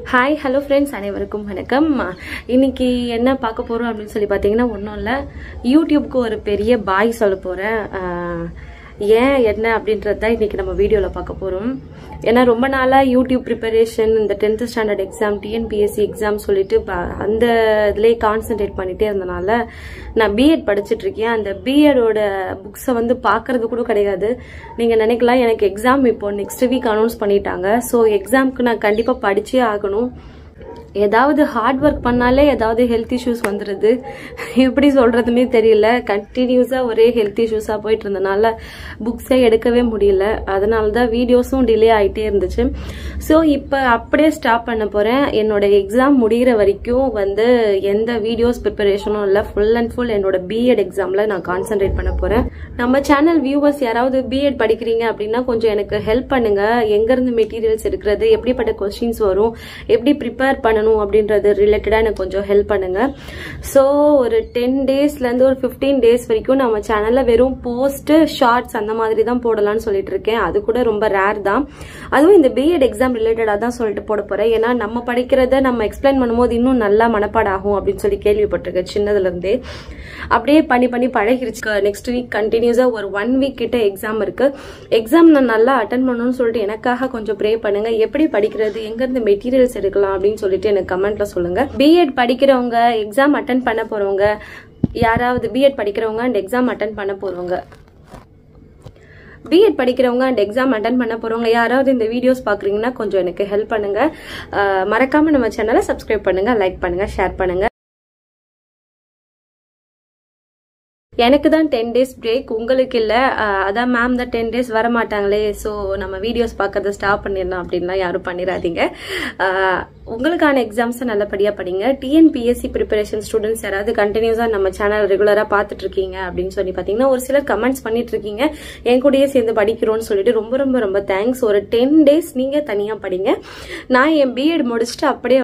Hi hello friends, அனைவருக்கும் வணக்கம். இன்னைக்கு என்ன பார்க்க போறோம் அப்படின்னு சொல்லி பார்த்தீங்கன்னா ஒன்றும் இல்லை, யூடியூப்க்கு ஒரு பெரிய பாய் சொல்ல போறேன். ஏன் என்ன அப்படின்றது தான் இன்னைக்கு நம்ம வீடியோவில் பார்க்க போகிறோம். ஏன்னா ரொம்ப நாளாக யூடியூப் ப்ரிப்பரேஷன், இந்த 10th standard exam, TNPSC exam சொல்லிட்டு அந்த இதுலேயே கான்சென்ட்ரேட் பண்ணிகிட்டே இருந்தனால நான் பிஎட் படிச்சுட்டு இருக்கேன். அந்த பிஎடோட புக்ஸை வந்து பார்க்கறது கூட கிடையாது. நீங்கள் நினைக்கலாம் எனக்கு எக்ஸாம் இப்போ நெக்ஸ்ட் வீக் அனௌன்ஸ் பண்ணிட்டாங்க, ஸோ எக்ஸாமுக்கு நான் கண்டிப்பாக படிச்சே ஆகணும். ஏதாவது ஹார்ட் ஒர்க் பண்ணாலே ஏதாவது ஹெல்த் இஷ்யூஸ் வந்துடுது. எப்படி சொல்றதுன்னே தெரியல. கண்டினியூஸா ஒரே ஹெல்த் இஷ்யூஸா போயிட்டு இருந்தனால புக்ஸே எடுக்கவே முடியல. அதனால தான் வீடியோஸும் டிலே ஆகிட்டே இருந்துச்சு. ஸோ இப்போ அப்படியே ஸ்டாப் பண்ண போறேன். என்னோட எக்ஸாம் முடிகிற வரைக்கும் வந்து எந்த வீடியோஸ் ப்ரிப்பரேஷனும் இல்லை. ஃபுல் அண்ட் ஃபுல் என்னோட பிஎட் எக்ஸாம்ல நான் கான்சென்ட்ரேட் பண்ண போறேன். நம்ம சேனல் வியூவர்ஸ் யாராவது பிஎட் படிக்கிறீங்க அப்படின்னா கொஞ்சம் எனக்கு ஹெல்ப் பண்ணுங்க. எங்கிருந்து மெட்டீரியல்ஸ் எடுக்கிறது, எப்படிப்பட்ட கொஸ்டின்ஸ் வரும், எப்படி ப்ரிப்பேர் பண்ணணும் அப்படின்றது ரிலேட்டடா எனக்கு கொஞ்சம் ஹெல்ப் பண்ணுங்க. ஸோ ஒரு 10 டேஸ்ல இருந்து ஒரு 15 டேஸ் வரைக்கும் நம்ம சேனல்ல வெறும் போஸ்ட், ஷார்ட்ஸ் அந்த மாதிரி தான் போடலாம்னு சொல்லிட்டு இருக்கேன். அது கூட ரொம்ப ரேர் தான். அதுவும் இந்த பிஎட் எக்ஸாம் ரிலேட்டடா தான் சொல்லிட்டு போட போறேன். ஏன்னா நம்ம படிக்கிறத நம்ம எக்ஸ்பிளைன் பண்ணும்போது இன்னும் நல்லா மனப்பாடம் ஆகும் அப்படின்னு சொல்லி கேள்விப்பட்டிருக்கேன் சின்னதுல இருந்தே. அப்படியே பண்ணி பழகிருச்சு. நெக்ஸ்ட் வீக் கண்டினியூஸா ஒரு 1 வீக் கிட்ட எக்ஸாம் இருக்கு. எக்ஸாம் நான் நல்லா அட்டன் பண்ணணும்னு சொல்லிட்டு எனக்காக கொஞ்சம் ப்ரே பண்ணுங்க. எப்படி படிக்கிறது, எங்க இருந்து மெட்டீரியல்ஸ் எடுக்கலாம் அப்படின்னு சொல்லிட்டு எனக்கு கமெண்ட்ல சொல்லுங்க. பிஎட் படிக்கிறவங்க, எக்ஸாம் அட்டன் பண்ண போறவங்க, யாராவது பிஎட் படிக்கிறவங்க அண்ட் எக்ஸாம் அட்டன் பண்ண போறவங்க, பிஎட் படிக்கிறவங்க அண்ட் எக்ஸாம் அட்டன் பண்ண போறவங்க யாராவது இந்த வீடியோஸ் பாக்குறீங்கன்னா கொஞ்சம் எனக்கு ஹெல்ப் பண்ணுங்க. மறக்காம நம்ம சேனலை சப்ஸ்கிரைப் பண்ணுங்க, லைக் பண்ணுங்க, ஷேர் பண்ணுங்க. எனக்கு தான் 10 டேஸ் பிரேக், உங்களுக்கு இல்லை. அதான் மேம் தான் 10 டேஸ் வர மாட்டாங்களே, ஸோ நம்ம வீடியோஸ் பார்க்கறத ஸ்டாப் பண்ணிடலாம் அப்படின்லாம் யாரும் பண்ணிடாதீங்க. உங்களுக்கான எக்ஸாம்ஸை நல்லபடியாக படிங்க. டிஎன்பிஎஸ்சி ப்ரிப்பரேஷன் ஸ்டூடெண்ட்ஸ் யாராவது கண்டினியூஸாக நம்ம சேனல் ரெகுலராக பார்த்துட்டு இருக்கீங்க அப்படின்னு சொல்லி பார்த்தீங்கன்னா ஒரு சிலர் கமெண்ட்ஸ் பண்ணிட்டு இருக்கீங்க, என் கூடயே சேர்ந்து படிக்கிறோன்னு சொல்லிட்டு ரொம்ப ரொம்ப ரொம்ப தேங்க்ஸ். ஒரு 10 டேஸ் நீங்கள் தனியாக படிங்க. நான் என் பிஎட் முடிச்சுட்டு அப்படியே